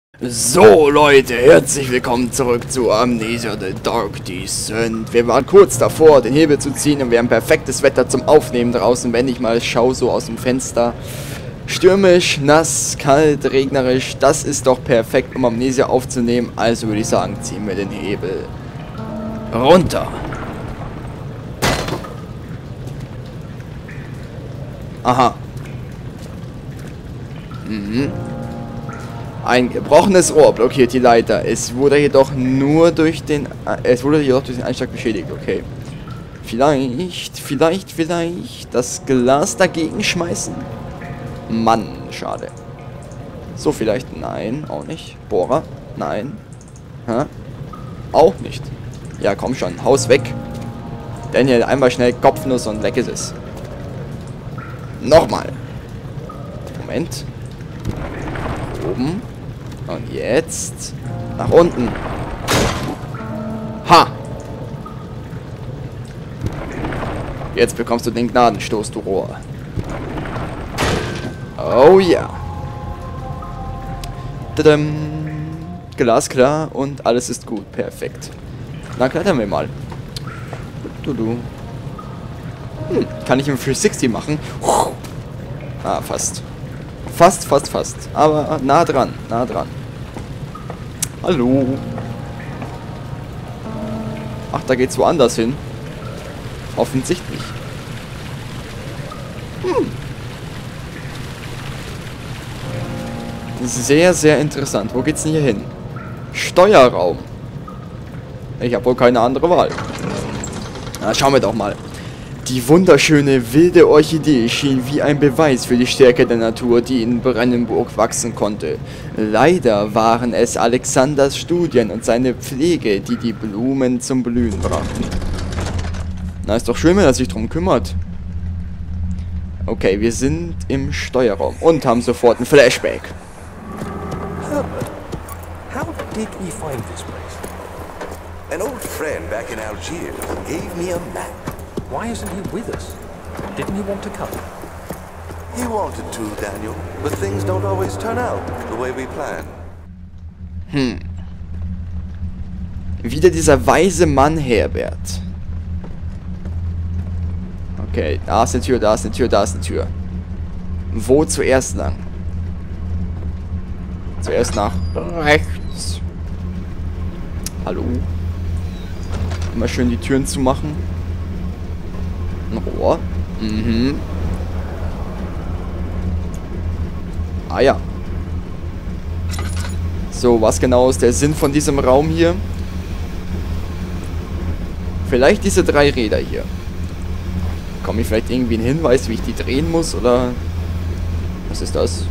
So Leute, herzlich willkommen zurück zu Amnesia The Dark Descent. Wir waren kurz davor, den Hebel zu ziehen und wir haben perfektes Wetter zum Aufnehmen draußen, wenn ich mal schaue, so aus dem Fenster. Stürmisch, nass, kalt, regnerisch, das ist doch perfekt, um Amnesia aufzunehmen. Also würde ich sagen, ziehen wir den Hebel runter. Aha. Ein gebrochenes Rohr blockiert die Leiter. Es wurde jedoch durch den Einschlag beschädigt. Okay. Vielleicht das Glas dagegen schmeißen. Mann, schade. So vielleicht? Nein, auch nicht. Bohrer? Nein. Hä? Auch nicht. Ja, komm schon. Haus weg. Daniel, einmal schnell Kopfnuss und weg ist es. Nochmal. Moment. Oben. Und jetzt nach unten. Ha! Jetzt bekommst du den Gnadenstoß, du Rohr. Oh ja. Tadam. Glasklar und alles ist gut. Perfekt. Dann klettern wir mal. Kann ich im 360 machen? Ah, fast. Fast. Aber nah dran. Hallo. Ach, da geht's woanders hin. Offensichtlich. Sehr, sehr interessant. Wo geht's denn hier hin? Steuerraum. Ich habe wohl keine andere Wahl. Na, schauen wir doch mal. Die wunderschöne wilde Orchidee schien wie ein Beweis für die Stärke der Natur, die in Brennenburg wachsen konnte. Leider waren es Alexanders Studien und seine Pflege, die die Blumen zum Blühen brachten. Na, ist doch schön, wenn er sich drum kümmert. Okay, wir sind im Steuerraum und haben sofort ein Flashback. Herbert, how did we find this place? An old friend back in Algiers gave me a map. Why isn't he with us? Didn't he want to come? He wanted to, Daniel, but things don't always turn out the way we plan. Wieder dieser weise Mann Herbert. Okay, da ist eine Tür, da ist eine Tür, da ist eine Tür. Wo zuerst lang? Zuerst nach rechts. Hallo? Immer schön die Türen zu machen. Ein Rohr. Ah ja. So, was genau ist der Sinn von diesem Raum hier? Vielleicht diese 3 Räder hier. Komme ich vielleicht irgendwie einen Hinweis, wie ich die drehen muss, oder? Was ist das?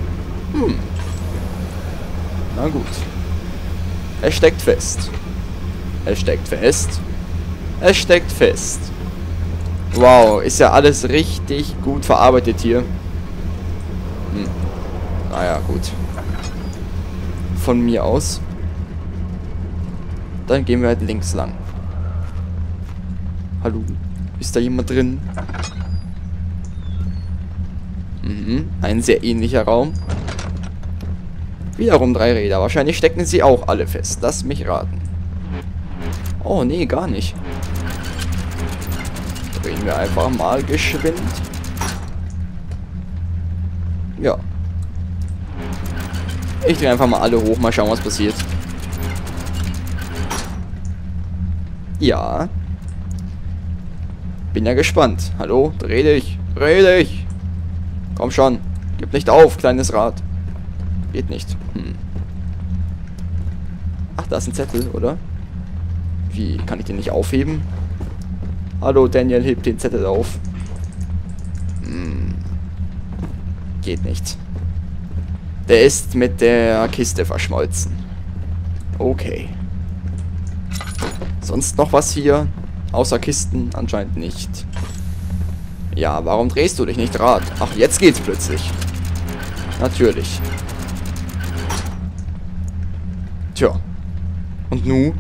Na gut. Es steckt fest. Es steckt fest. Es steckt fest. Wow, ist ja alles richtig gut verarbeitet hier. Naja, gut. Von mir aus. Dann gehen wir halt links lang. Hallo? Ist da jemand drin? Ein sehr ähnlicher Raum. Wiederum 3 Räder. Wahrscheinlich stecken sie auch alle fest. Lass mich raten. Oh, nee, gar nicht. Drehen wir einfach mal geschwind. Ja. Ich drehe einfach mal alle hoch, mal schauen, was passiert. Ja. Bin ja gespannt. Hallo, dreh dich. Dreh dich. Komm schon. Gib nicht auf, kleines Rad. Geht nicht. Ach, da ist ein Zettel, oder? Wie, kann ich den nicht aufheben? Hallo, Daniel, hebt den Zettel auf. Geht nicht. Der ist mit der Kiste verschmolzen. Okay. Sonst noch was hier? Außer Kisten? Anscheinend nicht. Ja, warum drehst du dich nicht, Rad? Ach, jetzt geht's plötzlich. Natürlich. Tja. Und nu?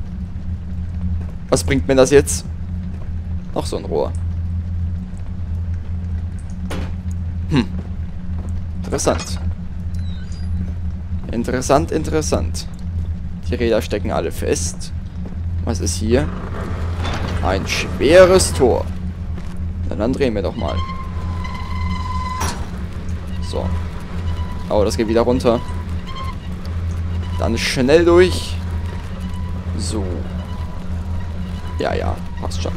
Was bringt mir das jetzt? Noch so ein Rohr. Interessant. Interessant, interessant. Die Räder stecken alle fest. Was ist hier? Ein schweres Tor. Na, dann drehen wir doch mal. So. Oh, das geht wieder runter. Dann schnell durch. So. Ja, ja, passt schon.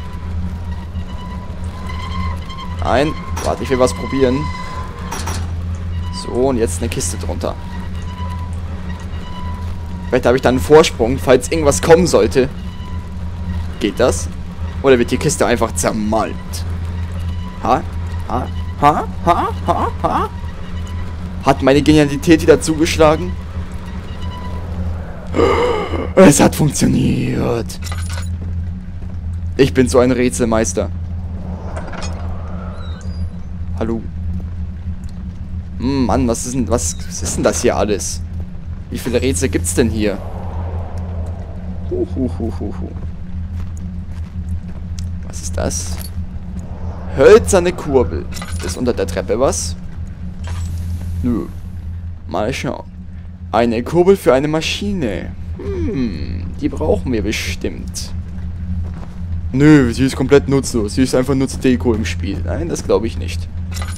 Nein, warte, ich will was probieren. So, und jetzt eine Kiste drunter. Vielleicht habe ich dann einen Vorsprung, falls irgendwas kommen sollte. Geht das? Oder wird die Kiste einfach zermalmt? Ha? Ha? Ha? Ha? Ha? Ha? Hat meine Genialität wieder zugeschlagen? Es hat funktioniert. Ich bin so ein Rätselmeister. Hallo. Mann, was ist denn das hier alles? Wie viele Rätsel gibt's denn hier? Was ist das? Hölzerne Kurbel. Ist unter der Treppe was? Nö. Mal schauen. Eine Kurbel für eine Maschine. Die brauchen wir bestimmt. Nö, sie ist komplett nutzlos. Sie ist einfach nur zur Deko im Spiel. Nein, das glaube ich nicht.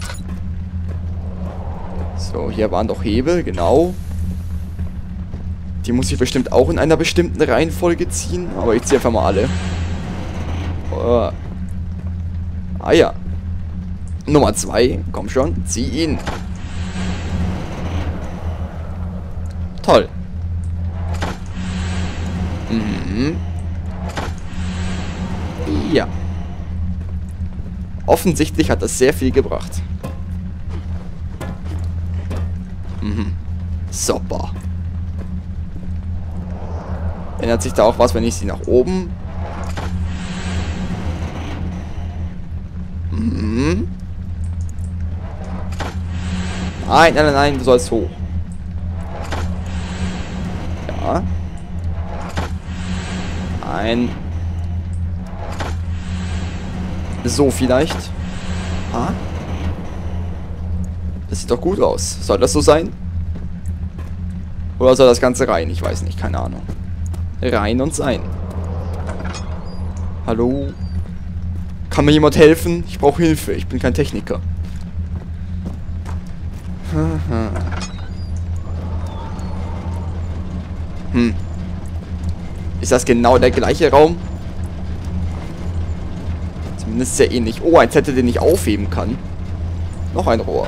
So, hier waren doch Hebel, genau. Die muss ich bestimmt auch in einer bestimmten Reihenfolge ziehen. Aber ich ziehe einfach mal alle. Oh. Ah ja. Nummer 2. Komm schon. Zieh ihn. Toll. Ja. Offensichtlich hat das sehr viel gebracht. Super. Ändert sich da auch was, wenn ich sie nach oben... Nein, nein, nein, du sollst hoch. Ja. Nein. So vielleicht. Ha? Das sieht doch gut aus. Soll das so sein? Oder soll das Ganze rein? Ich weiß nicht, keine Ahnung. Rein und sein. Hallo? Kann mir jemand helfen? Ich brauche Hilfe. Ich bin kein Techniker. Ist das genau der gleiche Raum? Zumindest sehr ähnlich. Oh, ein Zettel, den ich aufheben kann. Noch ein Rohr.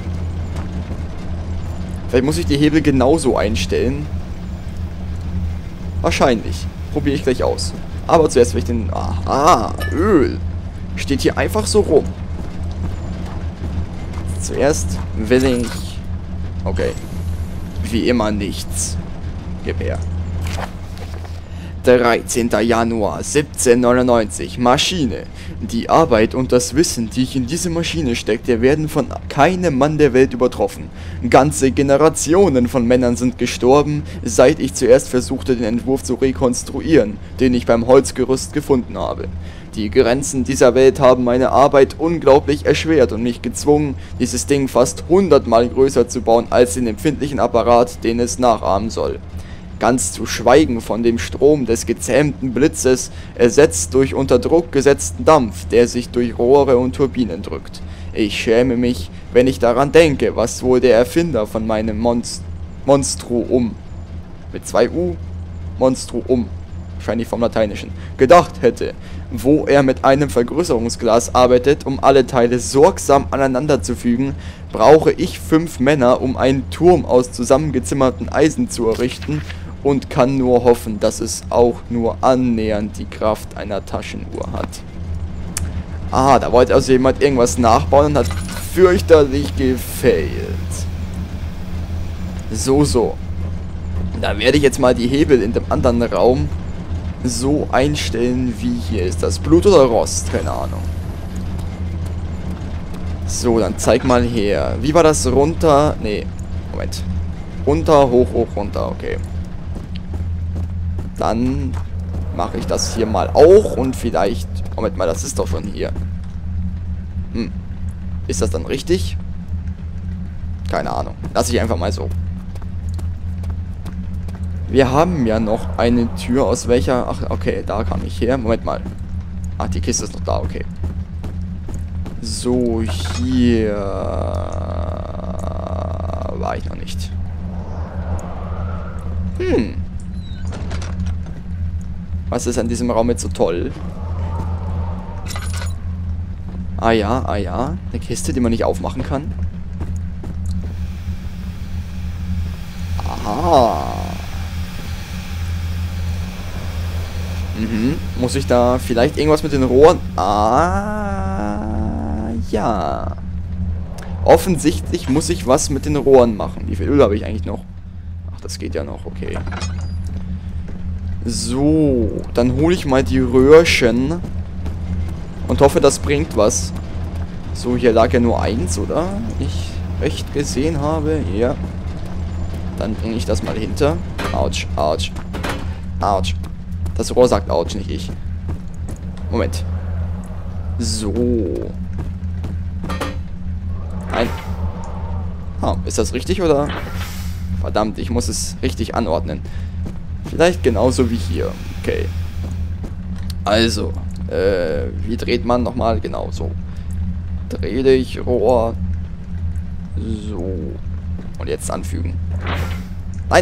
Vielleicht muss ich die Hebel genauso einstellen. Wahrscheinlich. Probiere ich gleich aus. Aber zuerst will ich den... Aha, Öl. Steht hier einfach so rum. Zuerst will ich... Okay. Wie immer nichts. Gib her. 13. Januar 1799. Maschine. Die Arbeit und das Wissen, die ich in diese Maschine steckte, werden von keinem Mann der Welt übertroffen. Ganze Generationen von Männern sind gestorben, seit ich zuerst versuchte, den Entwurf zu rekonstruieren, den ich beim Holzgerüst gefunden habe. Die Grenzen dieser Welt haben meine Arbeit unglaublich erschwert und mich gezwungen, dieses Ding fast 100-mal größer zu bauen als den empfindlichen Apparat, den es nachahmen soll. Ganz zu schweigen von dem Strom des gezähmten Blitzes, ersetzt durch unter Druck gesetzten Dampf, der sich durch Rohre und Turbinen drückt. Ich schäme mich, wenn ich daran denke, was wohl der Erfinder von meinem Monstrum, mit 2 U, Monstrum, wahrscheinlich vom Lateinischen, gedacht hätte, wo er mit einem Vergrößerungsglas arbeitet, um alle Teile sorgsam aneinander zu fügen, brauche ich 5 Männer, um einen Turm aus zusammengezimmerten Eisen zu errichten und kann nur hoffen, dass es auch nur annähernd die Kraft einer Taschenuhr hat. Ah, da wollte also jemand irgendwas nachbauen und hat fürchterlich gefailt. So. Da werde ich jetzt mal die Hebel in dem anderen Raum so einstellen, wie hier ist. Das Blut oder Rost? Keine Ahnung. So, dann zeig mal her. Wie war das runter? Nee, Moment. Runter, hoch, hoch, runter. Okay. Dann mache ich das hier mal auch und vielleicht... Moment mal, das ist doch schon hier. Ist das dann richtig? Keine Ahnung. Lass ich einfach mal so. Wir haben ja noch eine Tür, aus welcher... Ach, okay, da kam ich her. Moment mal. Ach, die Kiste ist noch da, okay. So, hier... war ich noch nicht. Was ist an diesem Raum jetzt so toll? Ah ja, ah ja. Eine Kiste, die man nicht aufmachen kann. Aha. Muss ich da vielleicht irgendwas mit den Rohren... Ah, ja. Offensichtlich muss ich was mit den Rohren machen. Wie viel Öl habe ich eigentlich noch? Ach, das geht ja noch, okay. So, dann hole ich mal die Röhrchen und hoffe, das bringt was. So, hier lag ja nur eins, oder? Ich recht gesehen habe. Ja. Dann bringe ich das mal hinter. Autsch, autsch. Autsch. Das Rohr sagt Autsch, nicht ich. Moment. So. Nein. Ah, ist das richtig, oder? Verdammt, ich muss es richtig anordnen. Vielleicht genauso wie hier. Okay. Also, wie dreht man nochmal? Genau so. Dreh dich, Rohr. So. Und jetzt anfügen. Nein!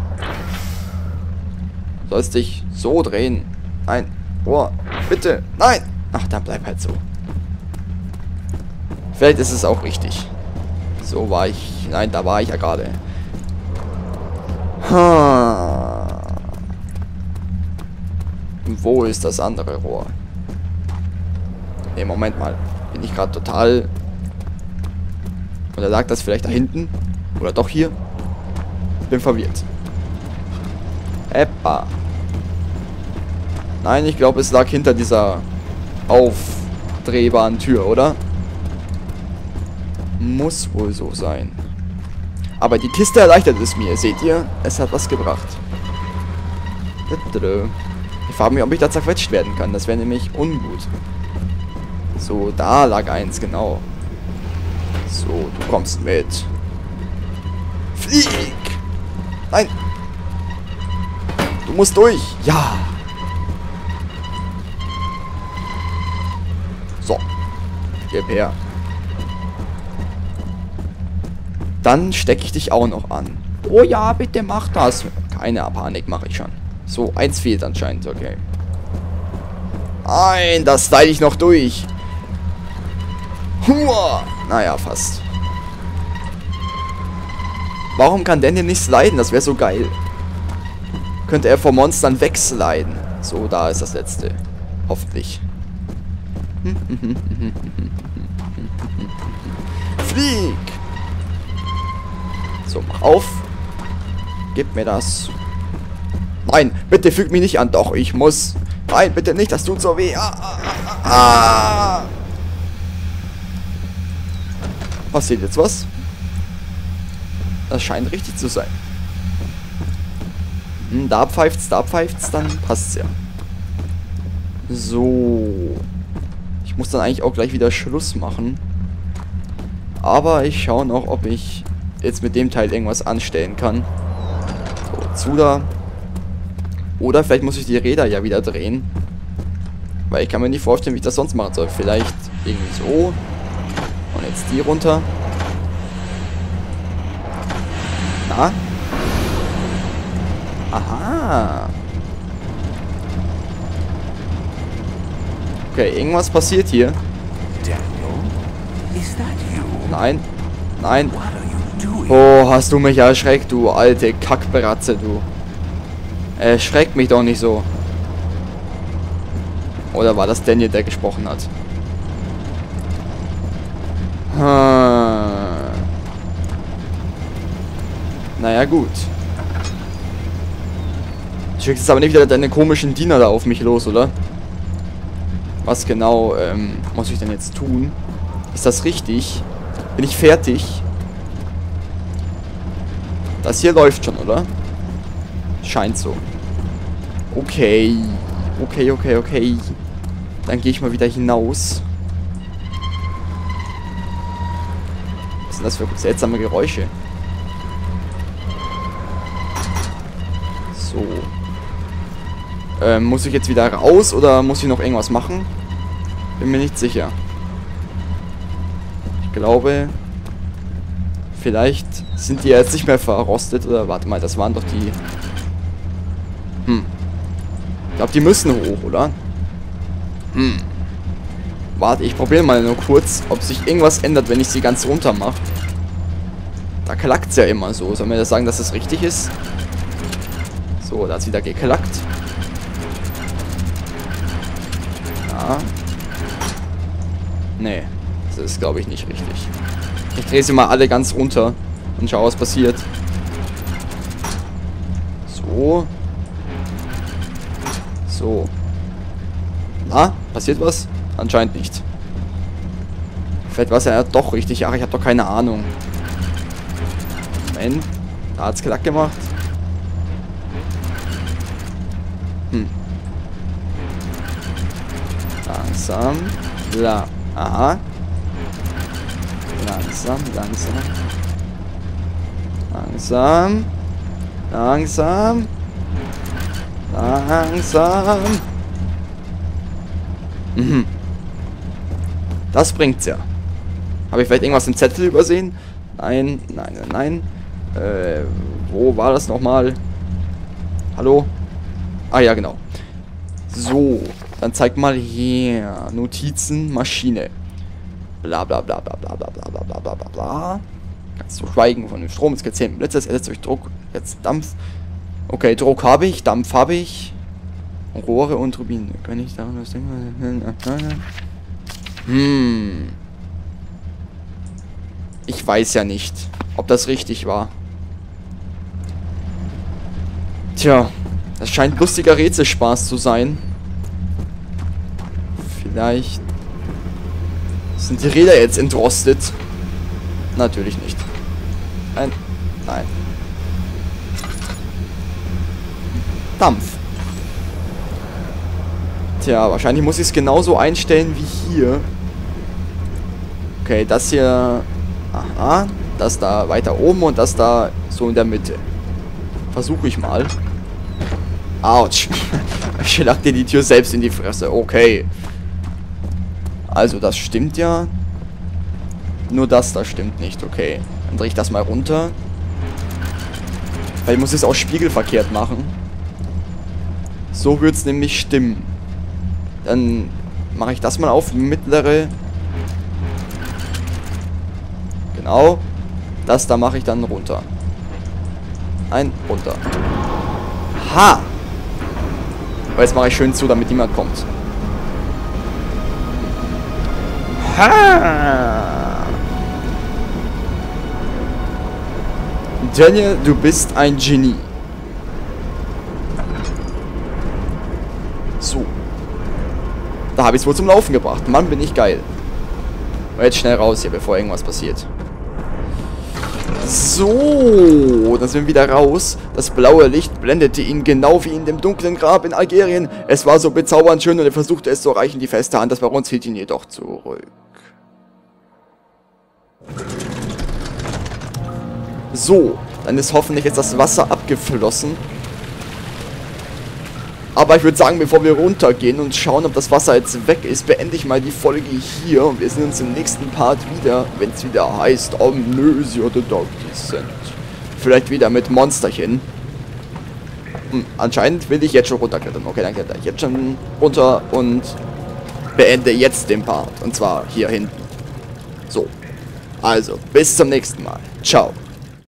Du sollst dich so drehen. Nein. Rohr. Bitte. Nein! Ach, dann bleib halt so. Vielleicht ist es auch richtig. So war ich... Nein, da war ich ja gerade. Wo ist das andere Rohr? Ne, Moment mal. Bin ich gerade total... Oder lag das vielleicht da hinten? Oder doch hier? Bin verwirrt. Eppa. Nein, ich glaube, es lag hinter dieser aufdrehbaren Tür, oder? Muss wohl so sein. Aber die Kiste erleichtert es mir. Seht ihr? Es hat was gebracht. Ich frage mich, ob ich da zerquetscht werden kann. Das wäre nämlich ungut. So, da lag eins, genau. So, du kommst mit. Flieg! Nein! Du musst durch! Ja! So. Gib her. Dann stecke ich dich auch noch an. Oh ja, bitte mach das. Keine Panik, mache ich schon. So, eins fehlt anscheinend, okay. Nein, das slide ich noch durch. Hua! Naja, fast. Warum kann Daniel nicht sliden? Das wäre so geil. Könnte er vor Monstern wegsliden. So, da ist das letzte. Hoffentlich. Flieg! So, mach auf. Gib mir das. Nein, bitte füg mich nicht an. Doch, ich muss. Nein, bitte nicht, das tut so weh. Passiert jetzt was? Das scheint richtig zu sein. Da pfeift's, dann passt's ja. So. Ich muss dann eigentlich auch gleich wieder Schluss machen. Aber ich schaue noch, ob ich jetzt mit dem Teil irgendwas anstellen kann. So, zu da. Oder vielleicht muss ich die Räder ja wieder drehen. Weil ich kann mir nicht vorstellen, wie ich das sonst machen soll. Vielleicht irgendwie so. Und jetzt die runter. Na? Aha. Okay, irgendwas passiert hier. Daniel, is that you? Nein. Nein. What are you doing? Oh, hast du mich erschreckt, du alte Kackbratze, du. Erschreckt mich doch nicht so. Oder war das Daniel, der gesprochen hat? Naja, gut. Du schickst jetzt aber nicht wieder deine komischen Diener da auf mich los, oder? Was genau muss ich denn jetzt tun? Ist das richtig? Bin ich fertig? Das hier läuft schon, oder? Scheint so. Okay. Okay. Dann gehe ich mal wieder hinaus. Was sind das für seltsame Geräusche? So. Muss ich jetzt wieder raus oder muss ich noch irgendwas machen? Bin mir nicht sicher. Ich glaube, vielleicht sind die jetzt nicht mehr verrostet. Oder warte mal, das waren doch die... Ich glaube, die müssen hoch, oder? Warte, ich probiere mal nur kurz, ob sich irgendwas ändert, wenn ich sie ganz runter mache. Da klackt es ja immer so. Soll mir das sagen, dass es richtig ist? So, da hat es wieder geklackt. Ja. Nee, das ist, glaube ich, nicht richtig. Ich drehe sie mal alle ganz runter und schaue, was passiert. So. So. Na, passiert was? Anscheinend nicht. Vielleicht war es ja doch richtig. Ach, ich habe doch keine Ahnung. Moment. Da hat es klack gemacht. Langsam. Aha. Langsam, langsam. Langsam. Langsam. Langsam. Das bringt's ja. Habe ich vielleicht irgendwas im Zettel übersehen? Nein, nein, nein, nein. Wo war das nochmal? Hallo? Ah ja, genau. So, dann zeig mal hier. Notizen, Maschine. Bla bla bla bla bla bla bla bla bla bla bla. Kannst du schweigen von dem Strom. Jetzt gezählt Blitz, jetzt ersetzt durch Druck. Jetzt Dampf. Okay, Druck habe ich, Dampf habe ich. Rohre und Turbinen. Kann ich da was denken? Ich weiß ja nicht, ob das richtig war. Tja, das scheint lustiger Rätselspaß zu sein. Vielleicht sind die Räder jetzt entrostet. Natürlich nicht. Nein. Dampf. Tja, wahrscheinlich muss ich es genauso einstellen wie hier. Okay, das hier... Aha. Das da weiter oben und das da so in der Mitte. Versuche ich mal. Autsch. Ich schlag dir die Tür selbst in die Fresse. Okay. Also, das stimmt ja. Nur das da stimmt nicht. Okay. Dann drehe ich das mal runter. Weil ich muss es auch spiegelverkehrt machen. So wird es nämlich stimmen. Dann mache ich das mal auf mittlere. Genau. Das da mache ich dann runter. Ein, runter. Ha! Aber jetzt mache ich schön zu, damit niemand kommt. Ha! Daniel, du bist ein Genie. So. Da habe ich es wohl zum Laufen gebracht. Mann, bin ich geil. Aber jetzt schnell raus hier, bevor irgendwas passiert. So, dann sind wir wieder raus. Das blaue Licht blendete ihn genau wie in dem dunklen Grab in Algerien. Es war so bezaubernd schön und er versuchte es zu erreichen. Die feste Hand des Barons hielt ihn jedoch zurück. So, dann ist hoffentlich jetzt das Wasser abgeflossen. Aber ich würde sagen, bevor wir runtergehen und schauen, ob das Wasser jetzt weg ist, beende ich mal die Folge hier. Und wir sehen uns im nächsten Part wieder, wenn es wieder heißt Amnesia The Dark Descent. Vielleicht wieder mit Monsterchen. Anscheinend will ich jetzt schon runterklettern. Okay, dann kletter ich jetzt schon runter und beende jetzt den Part. Und zwar hier hinten. So, also, bis zum nächsten Mal. Ciao.